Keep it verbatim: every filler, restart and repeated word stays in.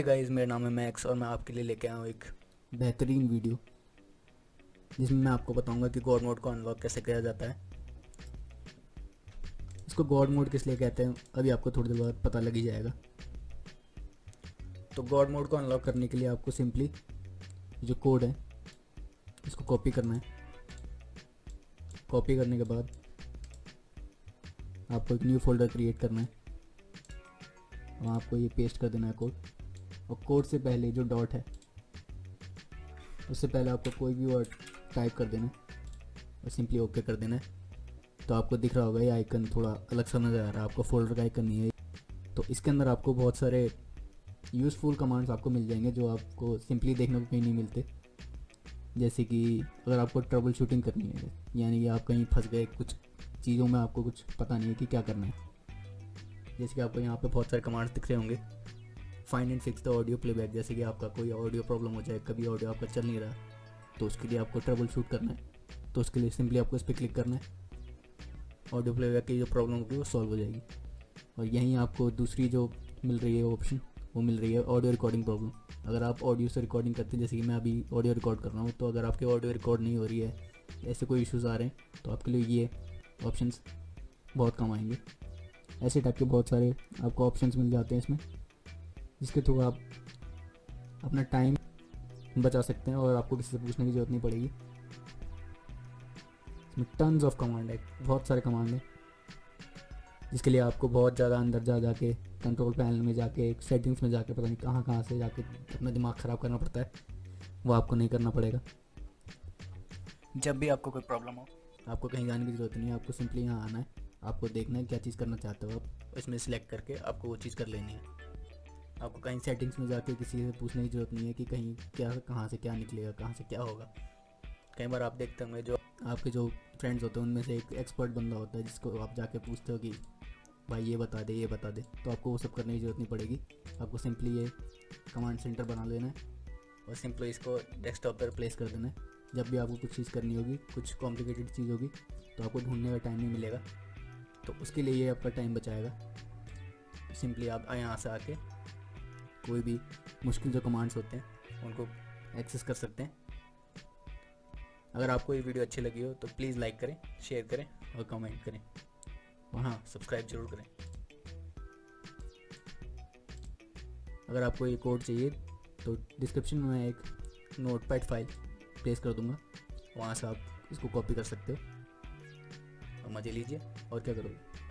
Guys, मेरा नाम है मैक्स और मैं आपके लिए लेके आया हूँ एक बेहतरीन वीडियो जिसमें मैं आपको बताऊंगा कि गॉड मोड को अनलॉक कैसे किया जाता है। इसको गॉड मोड किस लिए कहते हैं अभी आपको थोड़ी देर बाद पता लग ही जाएगा। तो गॉड मोड को अनलॉक करने के लिए आपको सिंपली जो कोड है इसको कॉपी करना है। कॉपी करने के बाद आपको एक न्यू फोल्डर क्रिएट करना है और आपको ये पेस्ट कर देना है कोड। और कोड से पहले जो डॉट है उससे पहले आपको कोई भी वर्ड टाइप कर देना है और सिंपली ओके कर देना है। तो आपको दिख रहा होगा ये आइकन थोड़ा अलग सा नज़र आ रहा है, आपको फोल्डर का आइकन नहीं है। तो इसके अंदर आपको बहुत सारे यूज़फुल कमांड्स आपको मिल जाएंगे जो आपको सिंपली देखने को कहीं नहीं मिलते। जैसे कि अगर आपको ट्रबल शूटिंग करनी है, यानी कि आप कहीं फंस गए कुछ चीज़ों में, आपको कुछ पता नहीं है कि क्या करना है। जैसे कि आपको यहाँ पे बहुत सारे कमांड्स दिख रहे होंगे। Find and fix the audio playback, जैसे कि आपका कोई ऑडियो प्रॉब्लम हो जाए, कभी ऑडियो आपका चल नहीं रहा, तो उसके लिए आपको ट्रबल शूट करना है। तो उसके लिए सिंपली आपको इस पर क्लिक करना है, ऑडियो प्लेबैक की जो प्रॉब्लम होगी वो सॉल्व हो जाएगी। और यहीं आपको दूसरी जो मिल रही है ऑप्शन वो मिल रही है ऑडियो रिकॉर्डिंग प्रॉब्लम। अगर आप ऑडियो से रिकॉर्डिंग करते हैं, जैसे कि मैं अभी ऑडियो रिकॉर्ड कर रहा हूँ, तो अगर आपकी ऑडियो रिकॉर्ड नहीं हो रही है, ऐसे कोई इश्यूज़ आ रहे हैं, तो आपके लिए ये ऑप्शंस बहुत काम आएंगे। ऐसे टाइप के बहुत सारे आपको ऑप्शंस मिल जाते हैं इसमें, जिसके थ्रू आप अपना टाइम बचा सकते हैं और आपको किसी से पूछने की ज़रूरत नहीं पड़ेगी। इसमें टन्स ऑफ कमांड है, बहुत सारे कमांड हैं, जिसके लिए आपको बहुत ज़्यादा अंदर जा जाके कंट्रोल पैनल में जाके सेटिंग्स में जाके पता नहीं कहाँ कहाँ से जाके अपना दिमाग ख़राब करना पड़ता है। वो आपको नहीं करना पड़ेगा। जब भी आपको कोई प्रॉब्लम हो, आपको कहीं जाने की ज़रूरत नहीं है, आपको सिंपली यहाँ आना है। आपको देखना है क्या चीज़ करना चाहते हो आप, इसमें सिलेक्ट करके आपको वो चीज़ कर लेनी है। आपको कहीं सेटिंग्स में जाके किसी से पूछने की ज़रूरत नहीं है कि कहीं क्या कहाँ से क्या निकलेगा, कहाँ से क्या होगा। कई बार आप देखते होंगे जो आपके जो फ्रेंड्स होते हैं उनमें से एक एक्सपर्ट बंदा होता है जिसको आप जाके पूछते हो कि भाई ये बता दे ये बता दे, तो आपको वो सब करने की ज़रूरत नहीं पड़ेगी। आपको सिंपली ये कमांड सेंटर बना लेना है और सिंपली इसको डेस्कटॉप पर प्लेस कर देना है। जब भी आपको कुछ चीज़ करनी होगी, कुछ कॉम्प्लिकेटेड चीज़ होगी, तो आपको ढूंढने का टाइम नहीं मिलेगा, तो उसके लिए ये आपका टाइम बचाएगा। सिंपली आप यहाँ से आके कोई भी मुश्किल जो कमांड्स होते हैं उनको एक्सेस कर सकते हैं। अगर आपको ये वीडियो अच्छी लगी हो तो प्लीज़ लाइक करें, शेयर करें और कमेंट करें, और हाँ, सब्सक्राइब जरूर करें। अगर आपको ये कोड चाहिए तो डिस्क्रिप्शन में मैं एक नोटपैड फाइल प्लेस कर दूंगा, वहाँ से आप इसको कॉपी कर सकते हो और मज़े लीजिए। और क्या करोगे।